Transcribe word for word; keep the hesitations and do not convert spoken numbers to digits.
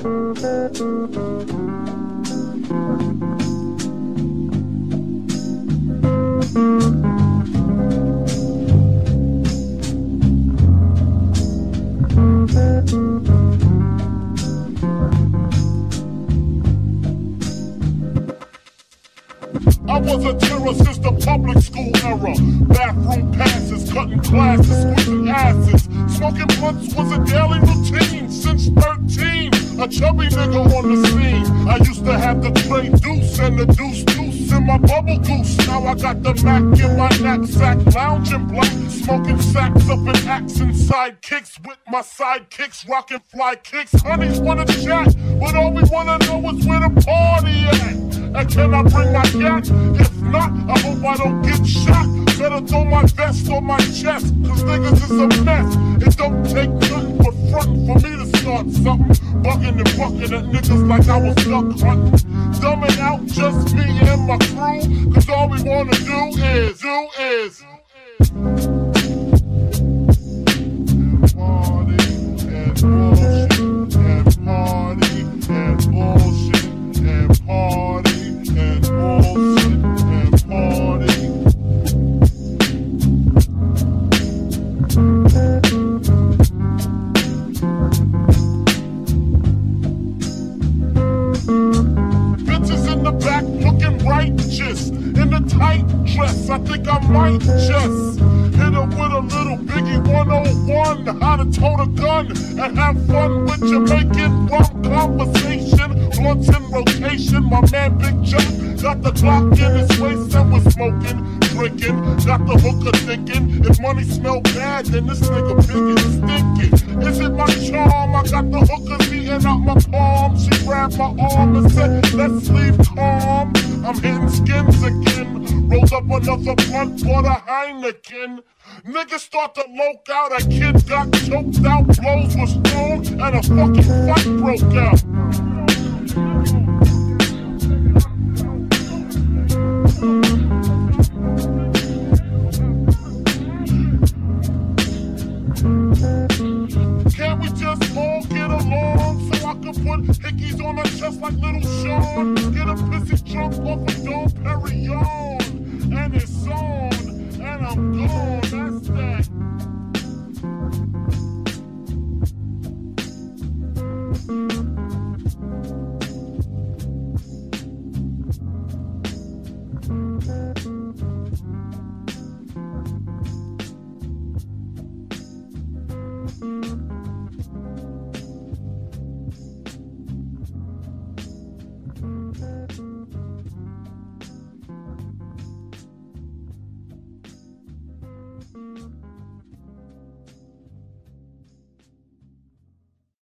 I was a terror since the public school era. Bathroom passes, cutting classes, squeezing asses. Smoking blunts was a daily routine since thirteen. A chubby nigga on the scene. I used to have the tray deuce and the deuce deuce in my bubble goose. Now I got the Mac in my knapsack, lounging black, smoking sacks up in axe and sidekicks with my sidekicks, rocking fly kicks. Honeys wanna chat, but all we wanna know is where the party at. And can I bring my gat? If not, I hope I don't get shot. Better throw my vest on my chest, cause niggas is a mess. It don't take nothing but frontin' for me to start something. Bugging and bucking at niggas like I was duck hunting. Dumbing out just me and my crew, cause all we wanna do is, do is party and bullshit and party and bullshit and party and bullshit and party. Bitches in the back looking righteous in a tight dress. I think I might just hit her with a little Biggie one oh one, how to tote a gun and have fun with Jamaican rum conversation. Blunts in rotation, my man Big John got the Glock in his waist and was smoking, drinking, got the hooker thinking, if money smell bad, then this nigga big and stinking. Is it my charm? I got the hookers eating out my palm. She grabbed my arm and said, let's leave calm. I'm hitting skins again, rolled up another blunt for the Heineken. Niggas start to loke out, a kid got choked out, blows was thrown, and a fucking fight broke out. Can't we just all get along so I can put hickeys on her chest like little Sean? Get a pissy drunk off a Dom Perignon, and it's on, and I'm gone.